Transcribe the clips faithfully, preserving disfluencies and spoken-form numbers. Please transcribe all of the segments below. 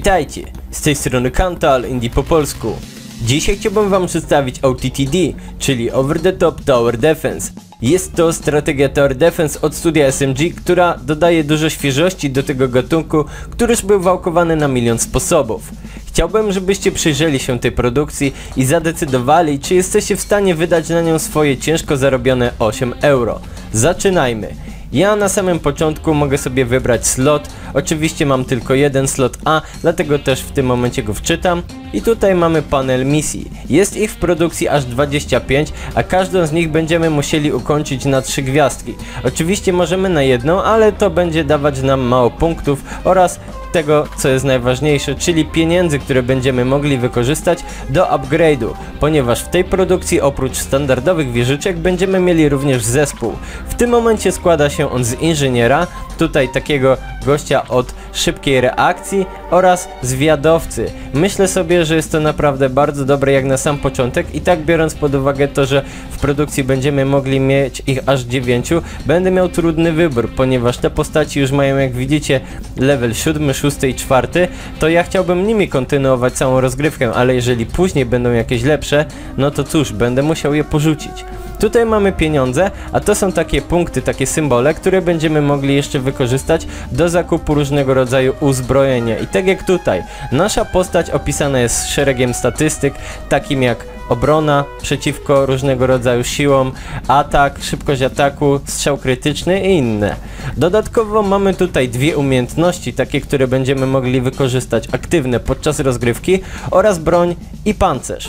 Witajcie, z tej strony Kantal Indie po polsku. Dzisiaj chciałbym wam przedstawić O T T D, czyli Over the Top Tower Defense. Jest to strategia Tower Defense od studia S M G, która dodaje dużo świeżości do tego gatunku, który już był wałkowany na milion sposobów. Chciałbym, żebyście przyjrzeli się tej produkcji i zadecydowali, czy jesteście w stanie wydać na nią swoje ciężko zarobione osiem euro. Zaczynajmy. Ja na samym początku mogę sobie wybrać slot, oczywiście mam tylko jeden slot A, dlatego też w tym momencie go wczytam. I tutaj mamy panel misji. Jest ich w produkcji aż dwadzieścia pięć, a każdą z nich będziemy musieli ukończyć na trzy gwiazdki. Oczywiście możemy na jedną, ale to będzie dawać nam mało punktów oraz tego, co jest najważniejsze, czyli pieniędzy, które będziemy mogli wykorzystać do upgrade'u, ponieważ w tej produkcji oprócz standardowych wieżyczek będziemy mieli również zespół. W tym momencie składa się on z inżyniera, tutaj takiego gościa od szybkiej reakcji oraz zwiadowcy. Myślę sobie, że jest to naprawdę bardzo dobre jak na sam początek i tak biorąc pod uwagę to, że w produkcji będziemy mogli mieć ich aż dziewięciu, będę miał trudny wybór, ponieważ te postaci już mają, jak widzicie, level siódmy, szósty i czwarty, to ja chciałbym nimi kontynuować całą rozgrywkę, ale jeżeli później będą jakieś lepsze, no to cóż, będę musiał je porzucić. Tutaj mamy pieniądze, a to są takie punkty, takie symbole, które będziemy mogli jeszcze wykorzystać do zakupu różnego rodzaju uzbrojenia. I tak jak tutaj, nasza postać opisana jest szeregiem statystyk, takim jak obrona przeciwko różnego rodzaju siłom, atak, szybkość ataku, strzał krytyczny i inne. Dodatkowo mamy tutaj dwie umiejętności, takie, które będziemy mogli wykorzystać aktywne podczas rozgrywki oraz broń i pancerz.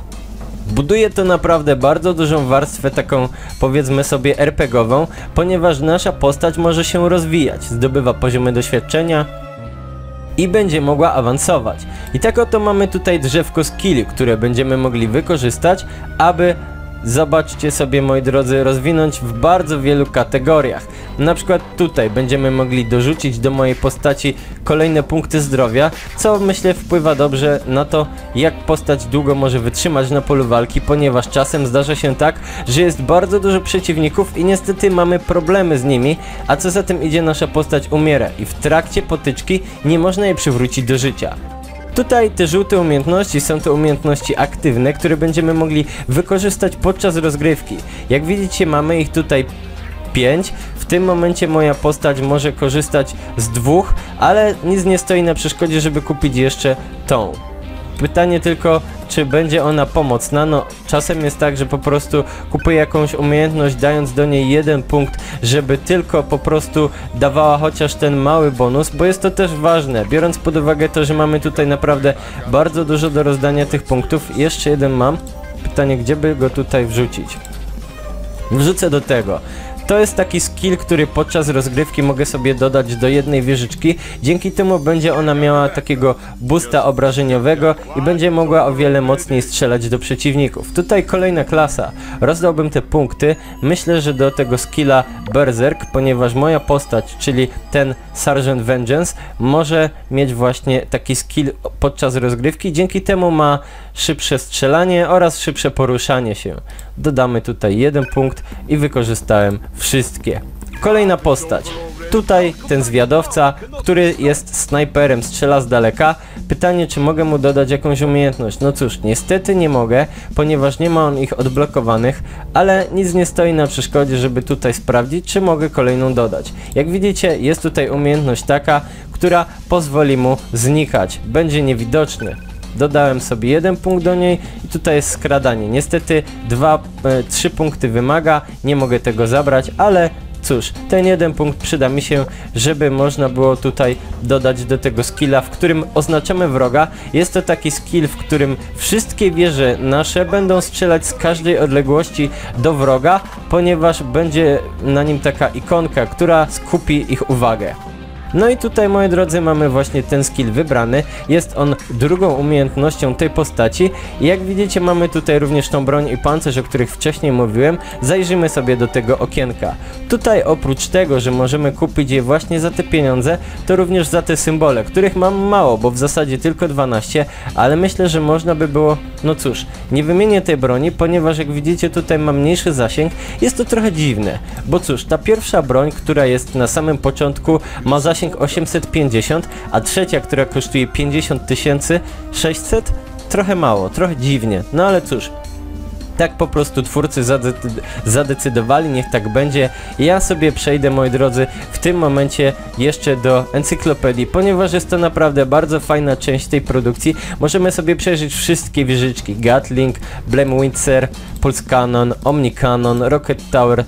Buduje to naprawdę bardzo dużą warstwę, taką powiedzmy sobie er pe gie ową, ponieważ nasza postać może się rozwijać, zdobywa poziomy doświadczenia i będzie mogła awansować. I tak oto mamy tutaj drzewko skilli, które będziemy mogli wykorzystać, aby, zobaczcie sobie moi drodzy, rozwinąć w bardzo wielu kategoriach. Na przykład tutaj będziemy mogli dorzucić do mojej postaci kolejne punkty zdrowia, co myślę wpływa dobrze na to, jak postać długo może wytrzymać na polu walki, ponieważ czasem zdarza się tak, że jest bardzo dużo przeciwników i niestety mamy problemy z nimi, a co za tym idzie, nasza postać umiera i w trakcie potyczki nie można jej przywrócić do życia. Tutaj te żółte umiejętności są to umiejętności aktywne, które będziemy mogli wykorzystać podczas rozgrywki. Jak widzicie, mamy ich tutaj pięć. W tym momencie moja postać może korzystać z dwóch, ale nic nie stoi na przeszkodzie, żeby kupić jeszcze tą. Pytanie tylko, czy będzie ona pomocna. No, czasem jest tak, że po prostu kupuję jakąś umiejętność, dając do niej jeden punkt, żeby tylko po prostu dawała chociaż ten mały bonus, bo jest to też ważne, biorąc pod uwagę to, że mamy tutaj naprawdę bardzo dużo do rozdania tych punktów. Jeszcze jeden mam. Pytanie, gdzie by go tutaj wrzucić? Wrzucę do tego. To jest taki skill, który podczas rozgrywki mogę sobie dodać do jednej wieżyczki. Dzięki temu będzie ona miała takiego boosta obrażeniowego i będzie mogła o wiele mocniej strzelać do przeciwników. Tutaj kolejna klasa. Rozdałbym te punkty. Myślę, że do tego skilla Berserk, ponieważ moja postać, czyli ten Sergeant Vengeance, może mieć właśnie taki skill podczas rozgrywki. Dzięki temu ma szybsze strzelanie oraz szybsze poruszanie się. Dodamy tutaj jeden punkt i wykorzystałem wszystkie. Kolejna postać. Tutaj ten zwiadowca, który jest snajperem, strzela z daleka. Pytanie, czy mogę mu dodać jakąś umiejętność? No cóż, niestety nie mogę, ponieważ nie ma on ich odblokowanych, ale nic nie stoi na przeszkodzie, żeby tutaj sprawdzić, czy mogę kolejną dodać. Jak widzicie, jest tutaj umiejętność taka, która pozwoli mu znikać. Będzie niewidoczny. Dodałem sobie jeden punkt do niej i tutaj jest skradanie. Niestety dwa, e, trzy punkty wymaga, nie mogę tego zabrać, ale cóż, ten jeden punkt przyda mi się, żeby można było tutaj dodać do tego skilla, w którym oznaczamy wroga. Jest to taki skill, w którym wszystkie wieże nasze będą strzelać z każdej odległości do wroga, ponieważ będzie na nim taka ikonka, która skupi ich uwagę. No i tutaj, moi drodzy, mamy właśnie ten skill wybrany. Jest on drugą umiejętnością tej postaci i jak widzicie, mamy tutaj również tą broń i pancerz, o których wcześniej mówiłem. Zajrzymy sobie do tego okienka. Tutaj oprócz tego, że możemy kupić je właśnie za te pieniądze, to również za te symbole, których mam mało, bo w zasadzie tylko dwanaście, ale myślę, że można by było, no cóż, nie wymienię tej broni, ponieważ jak widzicie, tutaj ma mniejszy zasięg. Jest to trochę dziwne, bo cóż, ta pierwsza broń, która jest na samym początku, ma zasięg zasięg osiemset pięćdziesiąt, a trzecia, która kosztuje pięćdziesiąt tysięcy sześćset, trochę mało, trochę dziwnie, no ale cóż. Tak po prostu twórcy zadecydowali, niech tak będzie. Ja sobie przejdę, moi drodzy, w tym momencie jeszcze do encyklopedii, ponieważ jest to naprawdę bardzo fajna część tej produkcji. Możemy sobie przejrzeć wszystkie wieżyczki: Gatling, Blemwitzer, Pulse Cannon, Omni Cannon, Rocket Tower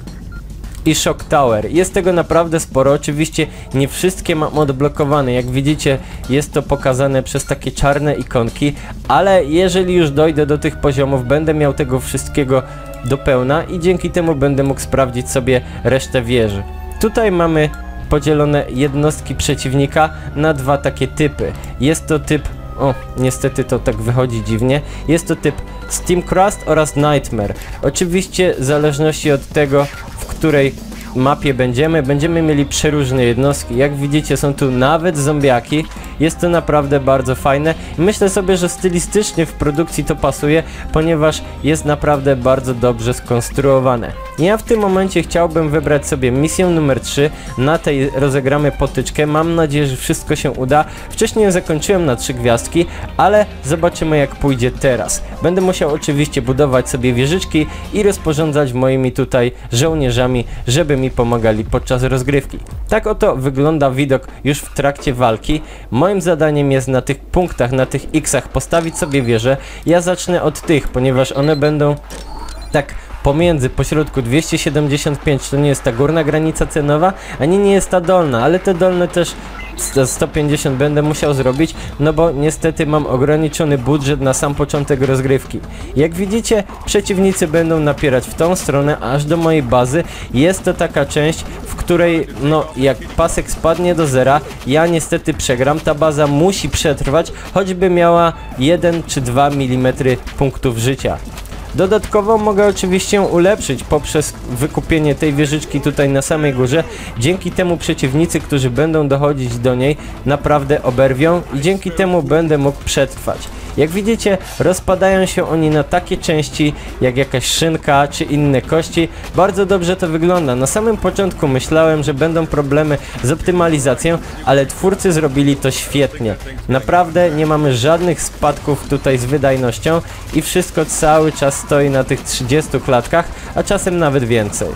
i Shock Tower. Jest tego naprawdę sporo, oczywiście nie wszystkie mam odblokowane, jak widzicie jest to pokazane przez takie czarne ikonki, ale jeżeli już dojdę do tych poziomów, będę miał tego wszystkiego do pełna i dzięki temu będę mógł sprawdzić sobie resztę wieży. Tutaj mamy podzielone jednostki przeciwnika na dwa takie typy. Jest to typ, o niestety to tak wychodzi dziwnie, jest to typ Steam Crust oraz Nightmare. Oczywiście w zależności od tego, w której mapie będziemy, będziemy mieli przeróżne jednostki. Jak widzicie, są tu nawet zombiaki. Jest to naprawdę bardzo fajne. Myślę sobie, że stylistycznie w produkcji to pasuje, ponieważ jest naprawdę bardzo dobrze skonstruowane. Ja w tym momencie chciałbym wybrać sobie misję numer trzy. Na tej rozegramy potyczkę. Mam nadzieję, że wszystko się uda. Wcześniej zakończyłem na trzy gwiazdki, ale zobaczymy, jak pójdzie teraz. Będę musiał oczywiście budować sobie wieżyczki i rozporządzać moimi tutaj żołnierzami, żeby mi pomagali podczas rozgrywki. Tak oto wygląda widok już w trakcie walki. Moim zadaniem jest na tych punktach, na tych X-ach postawić sobie wieże. Ja zacznę od tych, ponieważ one będą tak pomiędzy, pośrodku. Dwieście siedemdziesiąt pięć to nie jest ta górna granica cenowa, ani nie jest ta dolna, ale te dolne też sto pięćdziesiąt będę musiał zrobić, no bo niestety mam ograniczony budżet na sam początek rozgrywki. Jak widzicie, przeciwnicy będą napierać w tą stronę, aż do mojej bazy. Jest to taka część, w której, no, jak pasek spadnie do zera, ja niestety przegram. Ta baza musi przetrwać, choćby miała jeden czy dwa milimetry punktów życia. Dodatkowo mogę oczywiście ulepszyć poprzez wykupienie tej wieżyczki tutaj na samej górze. Dzięki temu przeciwnicy, którzy będą dochodzić do niej, naprawdę oberwią i dzięki temu będę mógł przetrwać. Jak widzicie, rozpadają się oni na takie części jak jakaś szynka czy inne kości. Bardzo dobrze to wygląda. Na samym początku myślałem, że będą problemy z optymalizacją, ale twórcy zrobili to świetnie. Naprawdę nie mamy żadnych spadków tutaj z wydajnością i wszystko cały czas stoi na tych trzydziestu klatkach, a czasem nawet więcej.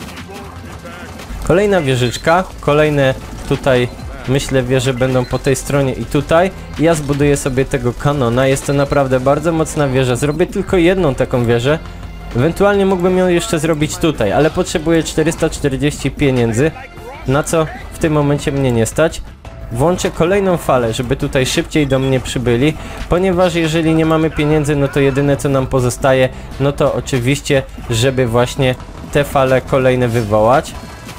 Kolejna wieżyczka, kolejne tutaj myślę wieże będą po tej stronie i tutaj. Ja zbuduję sobie tego kanona, jest to naprawdę bardzo mocna wieża. Zrobię tylko jedną taką wieżę. Ewentualnie mógłbym ją jeszcze zrobić tutaj, ale potrzebuję czterysta czterdzieści pieniędzy, na co w tym momencie mnie nie stać. Włączę kolejną falę, żeby tutaj szybciej do mnie przybyli, ponieważ jeżeli nie mamy pieniędzy, no to jedyne co nam pozostaje, no to oczywiście, żeby właśnie te fale kolejne wywołać.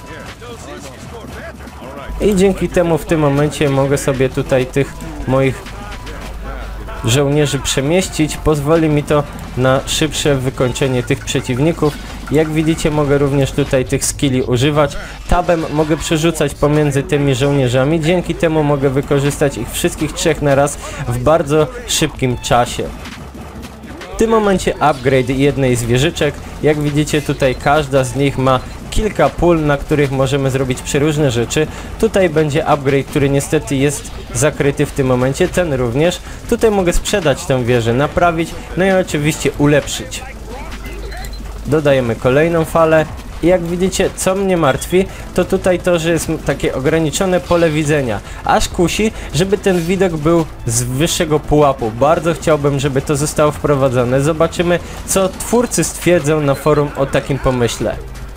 I dzięki temu w tym momencie mogę sobie tutaj tych moich żołnierzy przemieścić. Pozwoli mi to na szybsze wykończenie tych przeciwników. Jak widzicie, mogę również tutaj tych skilli używać. Tabem mogę przerzucać pomiędzy tymi żołnierzami. Dzięki temu mogę wykorzystać ich wszystkich trzech na raz w bardzo szybkim czasie. W tym momencie upgrade jednej z wieżyczek. Jak widzicie, tutaj każda z nich ma kilka pól, na których możemy zrobić przeróżne rzeczy. Tutaj będzie upgrade, który niestety jest zakryty w tym momencie, ten również. Tutaj mogę sprzedać tę wieżę, naprawić, no i oczywiście ulepszyć. Dodajemy kolejną falę. I jak widzicie, co mnie martwi, to tutaj to, że jest takie ograniczone pole widzenia. Aż kusi, żeby ten widok był z wyższego pułapu. Bardzo chciałbym, żeby to zostało wprowadzone. Zobaczymy, co twórcy stwierdzą na forum o takim pomyśle.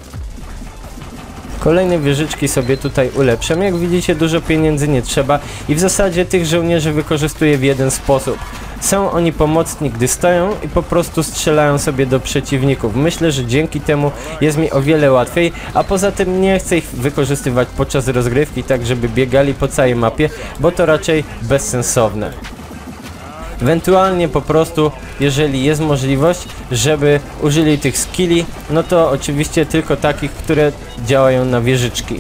Kolejne wieżyczki sobie tutaj ulepszam. Jak widzicie, dużo pieniędzy nie trzeba i w zasadzie tych żołnierzy wykorzystuję w jeden sposób. Są oni pomocni, gdy stoją i po prostu strzelają sobie do przeciwników. Myślę, że dzięki temu jest mi o wiele łatwiej, a poza tym nie chcę ich wykorzystywać podczas rozgrywki tak, żeby biegali po całej mapie, bo to raczej bezsensowne. Ewentualnie po prostu, jeżeli jest możliwość, żeby użyli tych skilli, no to oczywiście tylko takich, które działają na wieżyczki.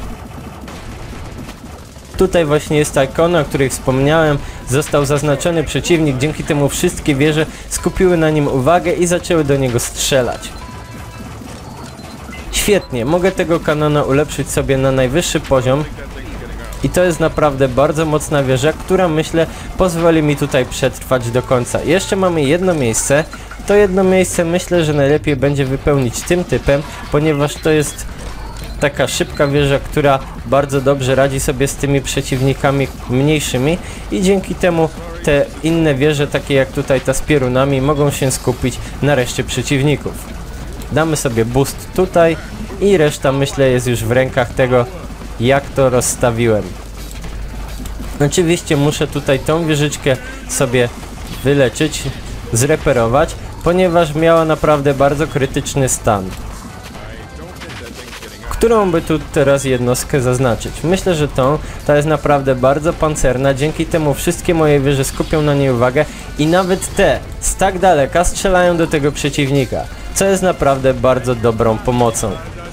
Tutaj właśnie jest ta ikona, o której wspomniałem, został zaznaczony przeciwnik, dzięki temu wszystkie wieże skupiły na nim uwagę i zaczęły do niego strzelać. Świetnie, mogę tego kanona ulepszyć sobie na najwyższy poziom. I to jest naprawdę bardzo mocna wieża, która myślę pozwoli mi tutaj przetrwać do końca. Jeszcze mamy jedno miejsce. To jedno miejsce myślę, że najlepiej będzie wypełnić tym typem, ponieważ to jest taka szybka wieża, która bardzo dobrze radzi sobie z tymi przeciwnikami mniejszymi i dzięki temu te inne wieże, takie jak tutaj ta z piorunami, mogą się skupić na reszcie przeciwników. Damy sobie boost tutaj i reszta myślę jest już w rękach tego, jak to rozstawiłem. Oczywiście muszę tutaj tą wieżyczkę sobie wyleczyć, zreperować, ponieważ miała naprawdę bardzo krytyczny stan. Którą by tu teraz jednostkę zaznaczyć? Myślę, że tą, ta jest naprawdę bardzo pancerna, dzięki temu wszystkie moje wieże skupią na niej uwagę i nawet te z tak daleka strzelają do tego przeciwnika, co jest naprawdę bardzo dobrą pomocą.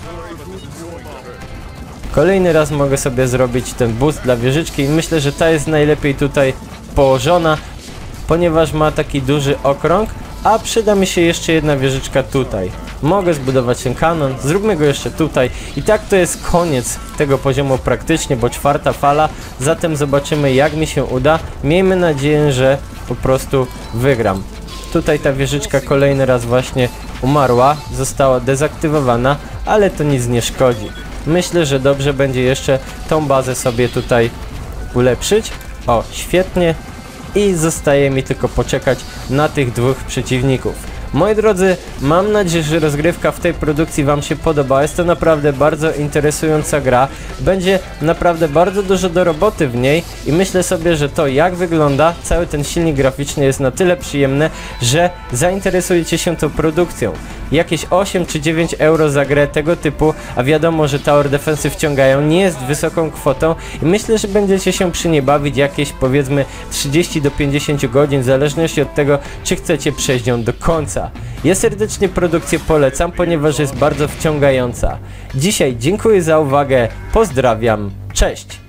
Kolejny raz mogę sobie zrobić ten boost dla wieżyczki i myślę, że ta jest najlepiej tutaj położona, ponieważ ma taki duży okrąg, a przyda mi się jeszcze jedna wieżyczka tutaj. Mogę zbudować ten kanon, zróbmy go jeszcze tutaj i tak to jest koniec tego poziomu praktycznie, bo czwarta fala, zatem zobaczymy jak mi się uda. Miejmy nadzieję, że po prostu wygram. Tutaj ta wieżyczka kolejny raz właśnie umarła, została dezaktywowana, ale to nic nie szkodzi. Myślę, że dobrze będzie jeszcze tą bazę sobie tutaj ulepszyć. O, świetnie. I zostaje mi tylko poczekać na tych dwóch przeciwników. Moi drodzy, mam nadzieję, że rozgrywka w tej produkcji wam się podoba. Jest to naprawdę bardzo interesująca gra. Będzie naprawdę bardzo dużo do roboty w niej i myślę sobie, że to jak wygląda, cały ten silnik graficzny jest na tyle przyjemny, że zainteresujecie się tą produkcją. Jakieś osiem czy dziewięć euro za grę tego typu, a wiadomo, że Tower Defense wciągają, nie jest wysoką kwotą i myślę, że będziecie się przy niej bawić jakieś powiedzmy trzydzieści do pięćdziesięciu godzin, w zależności od tego, czy chcecie przejść ją do końca. Ja serdecznie produkcję polecam, ponieważ jest bardzo wciągająca. Dzisiaj dziękuję za uwagę, pozdrawiam, cześć!